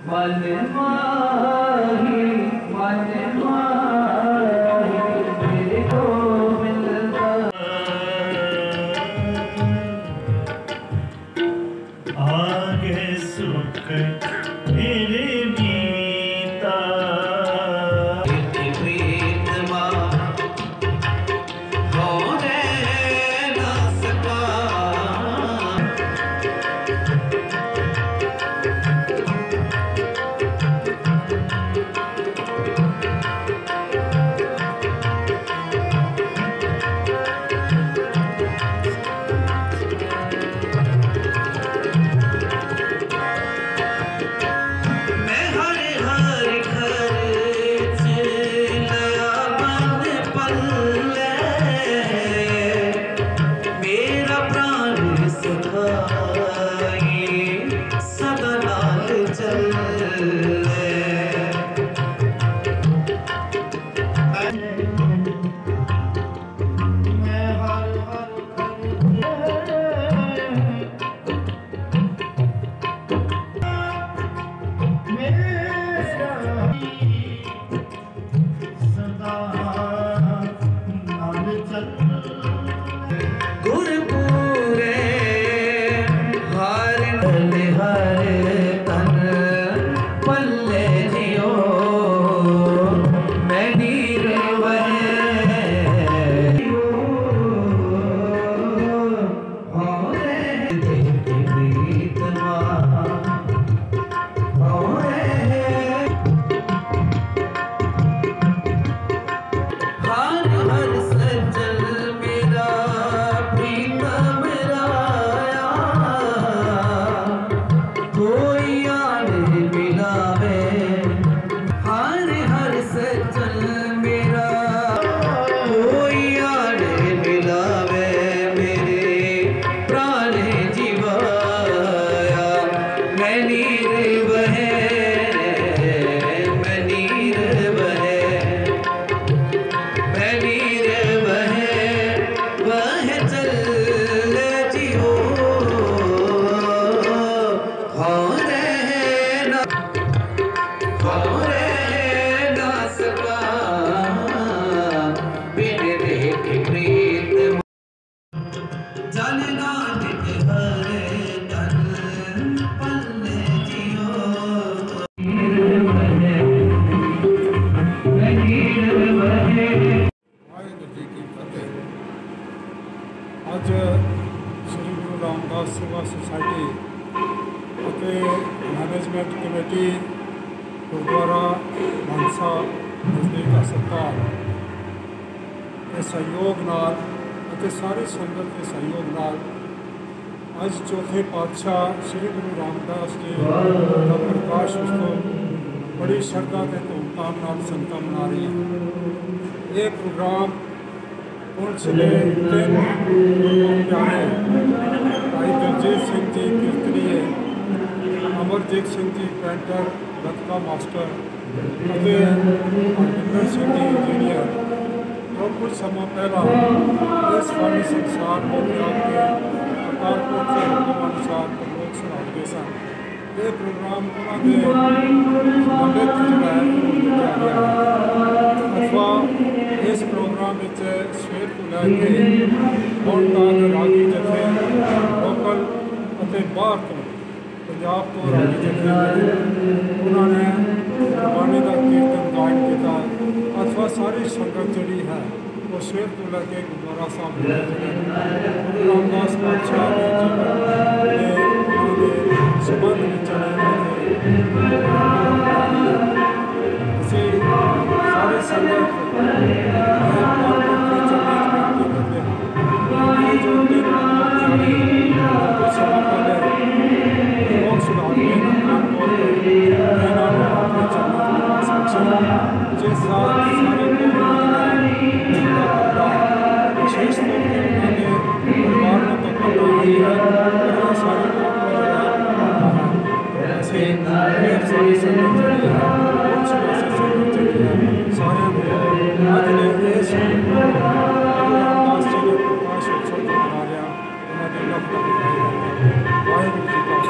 मन माही मेरे को मिलता। आगे सुख मेरे मीता अज Shri Guru Ramdas Seva society management committee gurdwara Mansa नज़दीक हस्पताल के सहयोग नाल सारी संगत के सहयोग नाल अज चौथे पातशाह श्री गुरु रामदास जी का प्रकाश उत्सव बड़ी श्रद्धा के धूमधाम नाल संगतां मना रही हैं। ये प्रोग्राम पुंछले तीन प्यारे भाई दलजीत सिंह जी कीर्तनीय, Amarjeet Singh ji painter gatka master Harvinder Singh ji engineer जो कुछ समय पहला इस फानी संसार में त्याग के अकाल पुरख के हुक्म अनुसार प्रलोक सुनाते सन। ये प्रोग्राम उन्होंने पंडित अथवा इस प्रोग्राम में सवेर को लैके ਹੁਣ तक रागी जथे लोकल बाहर तो पंजाब तो रागी जथे उन्होंने गुरबाणी का कीर्तन गायन किया अथवा सारी संगत जी है वो सवेर को लैके गुरुद्वारा साहब गुरु रामदास पातशाह के संबंध में चले सारे संगत वाहिगुरू जी का